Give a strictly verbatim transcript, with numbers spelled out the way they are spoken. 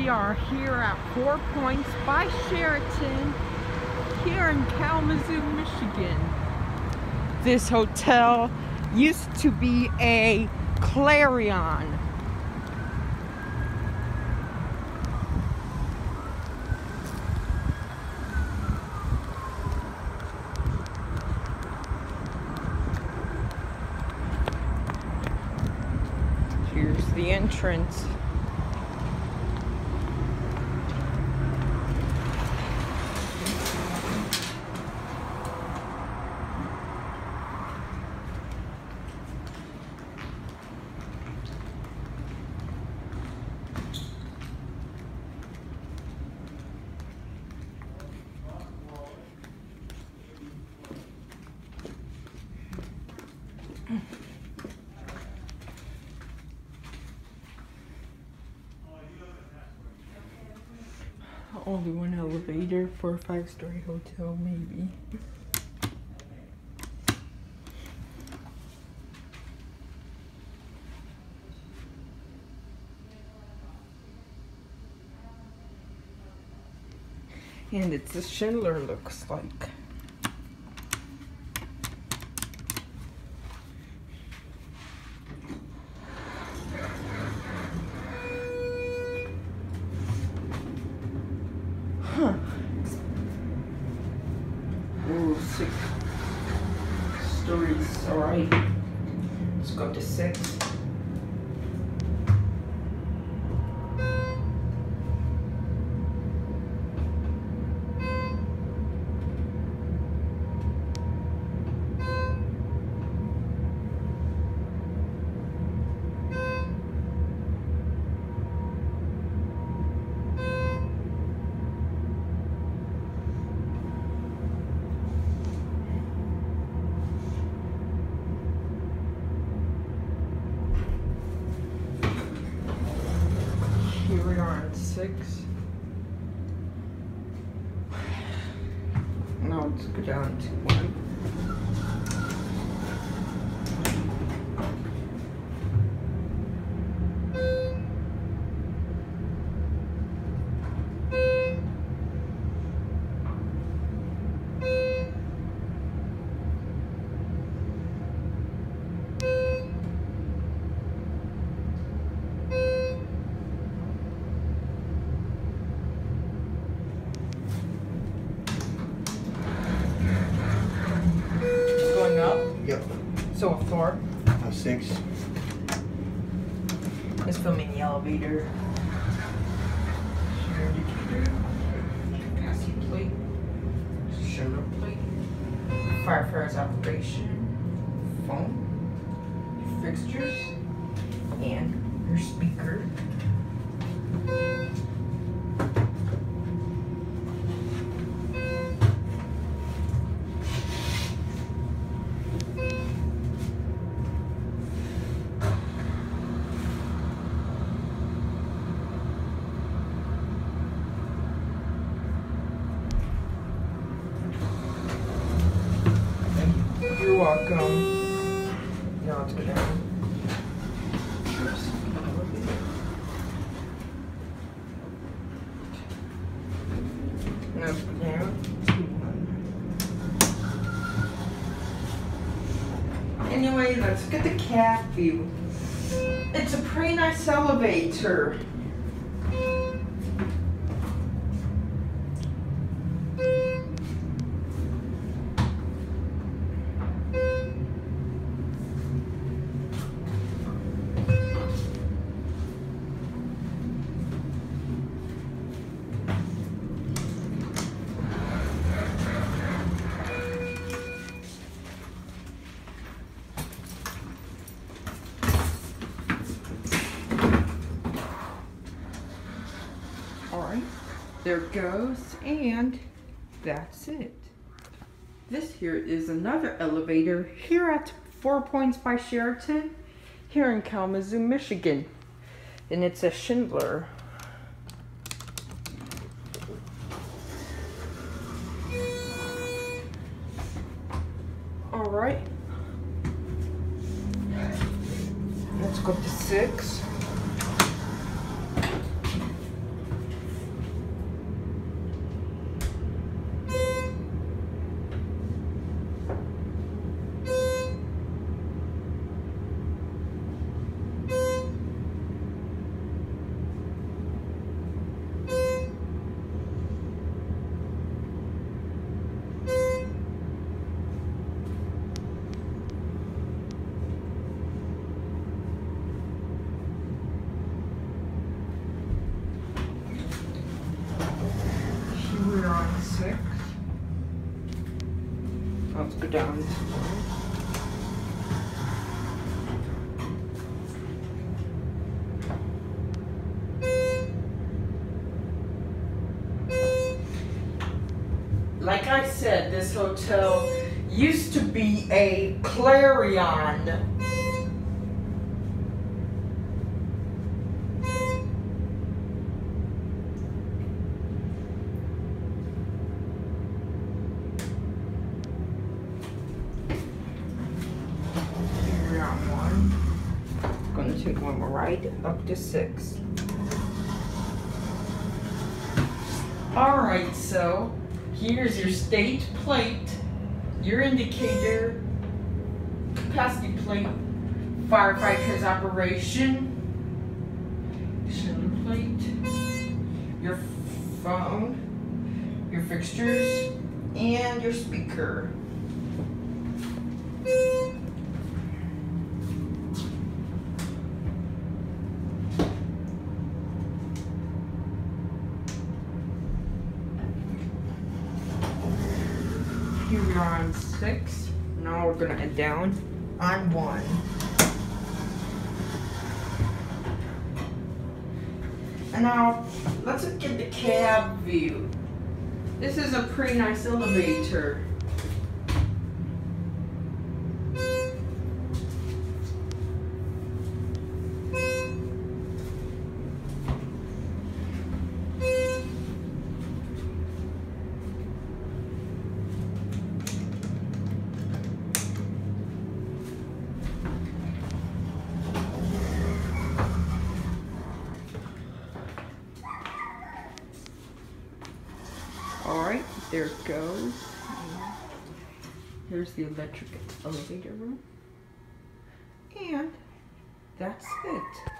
we are here at Four Points by Sheraton here in Kalamazoo, Michigan. This hotel used to be a Clarion. Here's the entrance. Only one elevator for a five-story hotel, maybe. And it's a Schindler, looks like. Huh. Ooh, six stories. Alright. Let's go up to six. Here we are on six. Now let's go down to one. Yep. So a four. A six. Let's film in the elevator. Share indicator. Capacity plate. Sugar plate. Firefighter's operation. Phone. Fixtures. And your speaker. You're welcome. Now let's go down. Now let's go down. Anyway, let's get the cat view. It's a pretty nice elevator. Alright, there it goes, and that's it. This here is another elevator here at Four Points by Sheraton, here in Kalamazoo, Michigan. And it's a Schindler. Alright. Let's go up to six. let's go down this one. Like I said, this hotel used to be a Clarion. Gonna take one more ride up to six. Alright, so here's your state plate, your indicator, capacity plate, firefighters operation, Schindler plate, your phone, your fixtures, and your speaker. Here we are on six. Now we're gonna head down on one. And now let's look at the cab view. This is a pretty nice elevator. Alright, there it goes. Here's the electric elevator room. And that's it.